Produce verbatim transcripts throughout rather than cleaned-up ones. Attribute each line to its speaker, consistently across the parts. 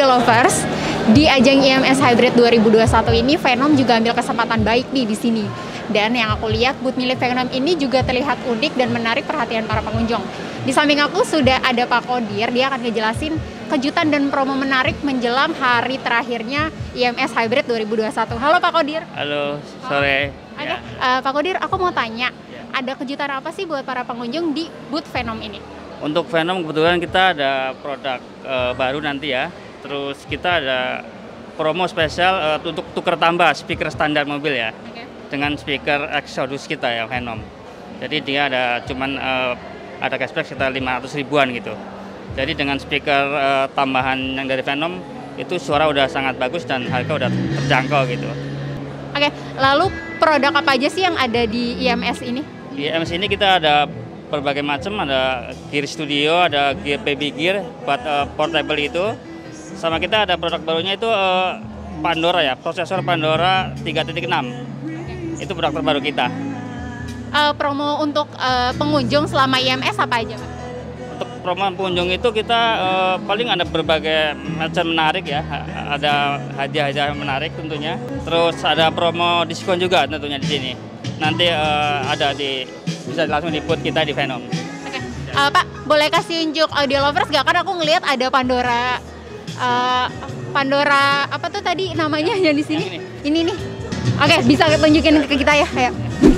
Speaker 1: audio lovers, di ajang I M S Hybrid dua ribu dua puluh satu ini Venom juga ambil kesempatan baik nih di sini. Dan yang aku lihat booth milik Venom ini juga terlihat unik dan menarik perhatian para pengunjung. Di samping aku sudah ada Pak Kodir, dia akan ngejelasin kejutan dan promo menarik menjelang hari terakhirnya I M S Hybrid dua ribu dua puluh satu. Halo Pak Kodir.
Speaker 2: Halo, sore.
Speaker 1: Ada, uh, Pak Kodir, aku mau tanya, ya. Ada kejutan apa sih buat para pengunjung di booth Venom ini?
Speaker 2: Untuk Venom kebetulan kita ada produk uh, baru nanti ya. Terus kita ada promo spesial uh, untuk tukar tambah speaker standar mobil ya. Okay. Dengan speaker Exodus kita ya Venom. Jadi dia ada cuman uh, ada cashback sekitar lima ratus ribuan gitu. Jadi dengan speaker uh, tambahan yang dari Venom itu suara udah sangat bagus dan harga udah terjangkau gitu.
Speaker 1: Oke, lalu produk apa aja sih yang ada di I M S ini?
Speaker 2: Di I M S ini kita ada berbagai macam, ada gear studio, ada gear baby gear buat uh, portable itu. Sama kita ada produk barunya itu uh, Pandora ya, prosesor Pandora tiga titik enam. Itu produk terbaru kita.
Speaker 1: Uh, promo untuk uh, pengunjung selama I M S apa aja, Pak?
Speaker 2: Untuk promo pengunjung itu kita uh, paling ada berbagai macam menarik ya, ada hadiah-hadiah menarik tentunya. Terus ada promo diskon juga tentunya di sini. Nanti uh, ada di bisa langsung di booth kita di Venom.
Speaker 1: Oke, uh, Pak, boleh kasih unjuk audio lovers gak? Kan aku ngelihat ada Pandora, uh, Pandora apa tuh tadi namanya yang di sini? Ini. ini nih. Oke, bisa tunjukin ke kita ya, kayak.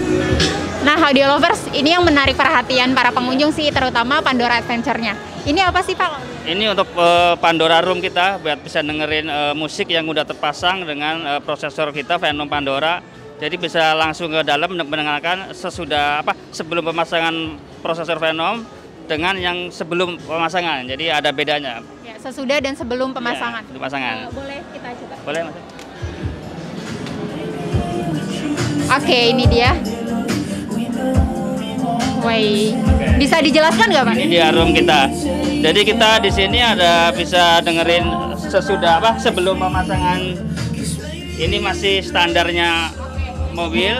Speaker 1: Nah, audio lovers, ini yang menarik perhatian para pengunjung sih, terutama Pandora Adventure-nya. Ini apa sih, Pak?
Speaker 2: Ini untuk uh, Pandora Room kita, buat bisa dengerin uh, musik yang udah terpasang dengan uh, prosesor kita Venom Pandora. Jadi bisa langsung ke dalam mendengarkan sesudah apa sebelum pemasangan prosesor Venom dengan yang sebelum pemasangan. Jadi ada bedanya.
Speaker 1: Ya, sesudah dan sebelum pemasangan.
Speaker 2: Ya, pemasangan.
Speaker 1: Uh, boleh kita coba?
Speaker 2: Boleh, Mas.
Speaker 1: Oke, ini dia. Woi, bisa dijelaskan nggak, Pak?
Speaker 2: Ini dia room kita. Jadi kita di sini ada bisa dengerin sesudah apa sebelum pemasangan. Ini masih standarnya mobil.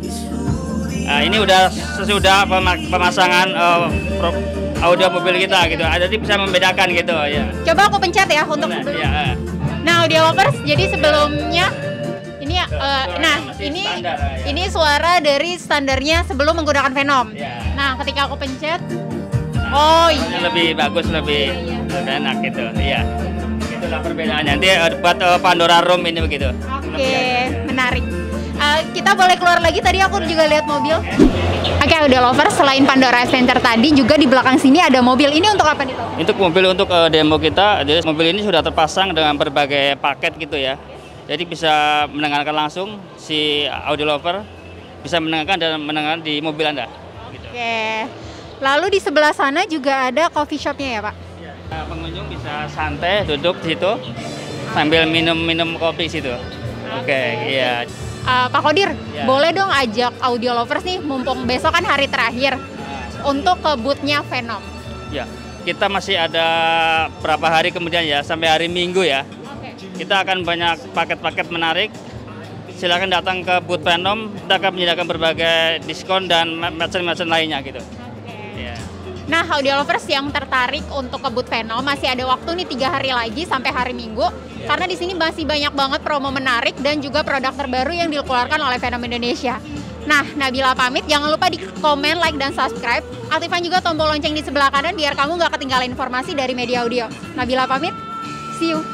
Speaker 2: Nah, ini udah sesudah pemasangan uh, audio mobil kita gitu. Jadi bisa membedakan gitu ya.
Speaker 1: Coba aku pencet ya untuk
Speaker 2: nah,
Speaker 1: sebelum.
Speaker 2: Ya.
Speaker 1: Nah, audio lovers, jadi sebelumnya ini uh, nah ini standar, ya. Ini suara dari standarnya sebelum menggunakan Venom. Ya. Nah, ketika aku pencet, nah, oh iya.
Speaker 2: Lebih bagus, lebih iya, iya. enak gitu. Iya. Itulah perbedaannya. Nanti buat uh, Pandora Room ini begitu.
Speaker 1: Oke, okay, menarik. Uh, kita boleh keluar lagi, tadi aku juga lihat mobil. Oke, okay, udah lover, selain Pandora Adventure tadi juga di belakang sini ada mobil. Ini untuk apa nih, Pak?
Speaker 2: Untuk mobil untuk uh, demo kita, jadi mobil ini sudah terpasang dengan berbagai paket gitu ya. Jadi bisa mendengarkan langsung si audio lover, bisa mendengarkan dan mendengarkan di mobil Anda. Gitu.
Speaker 1: Oke, okay. Lalu di sebelah sana juga ada coffee shopnya ya, Pak?
Speaker 2: Ya. Nah, pengunjung bisa santai duduk di situ sambil minum-minum kopi situ. Oke, okay, iya.
Speaker 1: Uh, Pak Kodir, ya. Boleh dong ajak audio lovers nih, mumpung besok kan hari terakhir, nah. Untuk ke booth-nya Venom.
Speaker 2: Ya, kita masih ada berapa hari kemudian ya, sampai hari Minggu ya. Okay. Kita akan banyak paket-paket menarik. Silakan datang ke booth Venom, kita akan menyediakan berbagai diskon dan macam-macam lainnya gitu. Okay. Ya.
Speaker 1: Nah, audio lovers yang tertarik untuk ke booth Venom masih ada waktu nih tiga hari lagi sampai hari Minggu. Karena di sini masih banyak banget promo menarik dan juga produk terbaru yang dikeluarkan oleh Venom Indonesia. Nah, Nabila pamit. Jangan lupa di komen, like, dan subscribe. Aktifkan juga tombol lonceng di sebelah kanan biar kamu nggak ketinggalan informasi dari Media Audio. Nabila pamit. See you.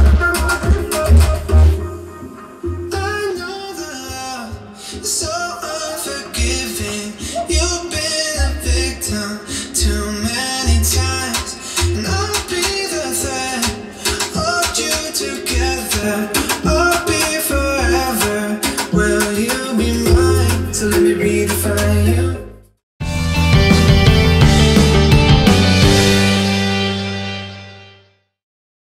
Speaker 3: So